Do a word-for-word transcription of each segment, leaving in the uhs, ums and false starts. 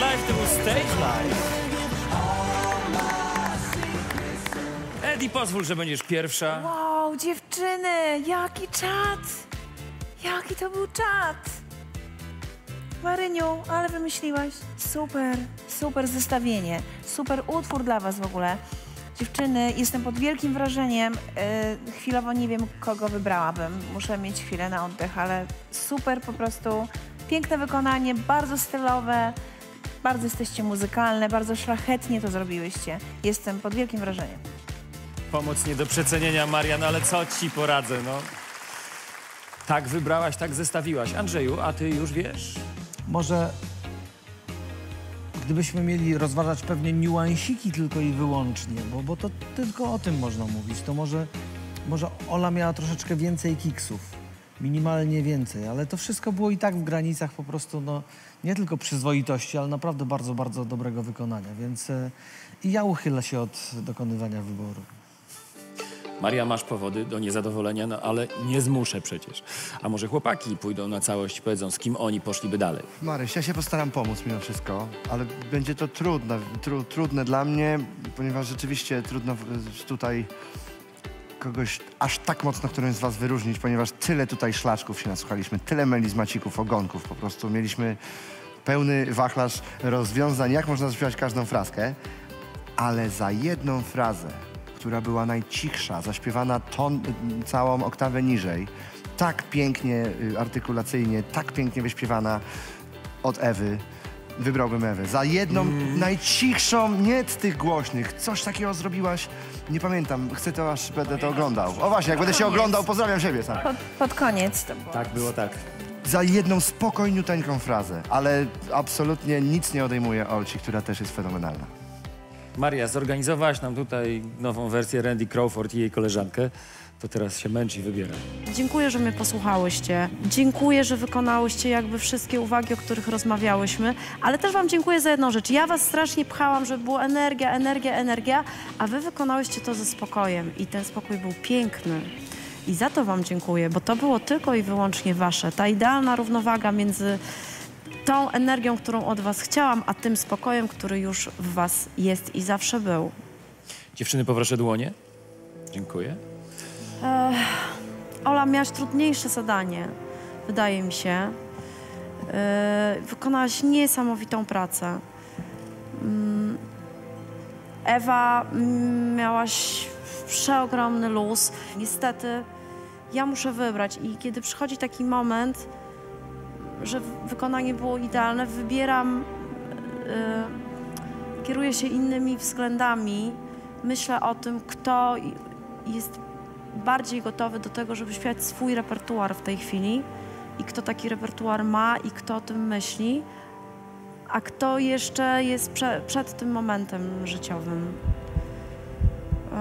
Live to był Stage Live. Eddie, pozwól, że będziesz pierwsza. Wow, dziewczyny, jaki czad! Jaki to był czad! Maryniu, ale wymyśliłaś. Super, super zestawienie. Super utwór dla was w ogóle. Dziewczyny, jestem pod wielkim wrażeniem. Yy, chwilowo nie wiem, kogo wybrałabym. Muszę mieć chwilę na oddech, ale super po prostu. Piękne wykonanie, bardzo stylowe. Bardzo jesteście muzykalne, bardzo szlachetnie to zrobiłyście. Jestem pod wielkim wrażeniem. Pomoc nie do przecenienia, Marian, ale co ci poradzę, no. Tak wybrałaś, tak zestawiłaś. Andrzeju, a ty już wiesz? Może gdybyśmy mieli rozważać pewnie niuansiki tylko i wyłącznie, bo, bo to tylko o tym można mówić, to może, może Ola miała troszeczkę więcej kiksów, minimalnie więcej, ale to wszystko było i tak w granicach po prostu, no, nie tylko przyzwoitości, ale naprawdę bardzo, bardzo dobrego wykonania, więc e, i ja uchylę się od dokonywania wyboru. Maria, masz powody do niezadowolenia, no ale nie zmuszę przecież. A może chłopaki pójdą na całość i powiedzą, z kim oni poszliby dalej? Maryś, ja się postaram pomóc mimo wszystko, ale będzie to trudne, tru, trudne dla mnie, ponieważ rzeczywiście trudno tutaj kogoś aż tak mocno którymś z was wyróżnić, ponieważ tyle tutaj szlaczków się nasłuchaliśmy, tyle melizmacików, ogonków, po prostu mieliśmy pełny wachlarz rozwiązań, jak można zaśpiewać każdą frazkę, ale za jedną frazę, która była najcichsza, zaśpiewana ton, całą oktawę niżej, tak pięknie, artykulacyjnie, tak pięknie wyśpiewana od Ewy, wybrałbym Ewę. Za jedną mm. najcichszą, nie z tych głośnych, coś takiego zrobiłaś, nie pamiętam, chcę to, aż będę to oglądał. O właśnie, jak będę się oglądał, pozdrawiam siebie sam. Pod, pod koniec to było. Tak, było tak. Za jedną spokojniuteńką frazę, ale absolutnie nic nie odejmuje Olci, która też jest fenomenalna. Maria, zorganizowałaś nam tutaj nową wersję Randy Crawford i jej koleżankę. To teraz się męczy i wybiera. Dziękuję, że mnie posłuchałyście. Dziękuję, że wykonałyście jakby wszystkie uwagi, o których rozmawiałyśmy. Ale też wam dziękuję za jedną rzecz. Ja was strasznie pchałam, żeby była energia, energia, energia, a wy wykonałyście to ze spokojem. I ten spokój był piękny. I za to wam dziękuję, bo to było tylko i wyłącznie wasze. Ta idealna równowaga między tą energią, którą od was chciałam, a tym spokojem, który już w was jest i zawsze był. Dziewczyny, poproszę dłonie. Dziękuję. Ech, Ola, miałaś trudniejsze zadanie, wydaje mi się. Yy, wykonałaś niesamowitą pracę. Yy, Ewa, yy, miałaś przeogromny luz. Niestety, ja muszę wybrać i kiedy przychodzi taki moment, że wykonanie było idealne, wybieram, yy, kieruję się innymi względami. Myślę o tym, kto jest bardziej gotowy do tego, żeby śpiewać swój repertuar w tej chwili i kto taki repertuar ma i kto o tym myśli, a kto jeszcze jest prze, przed tym momentem życiowym. Yy.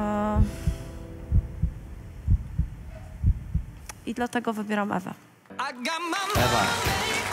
I dlatego wybieram Ewę. Ewa.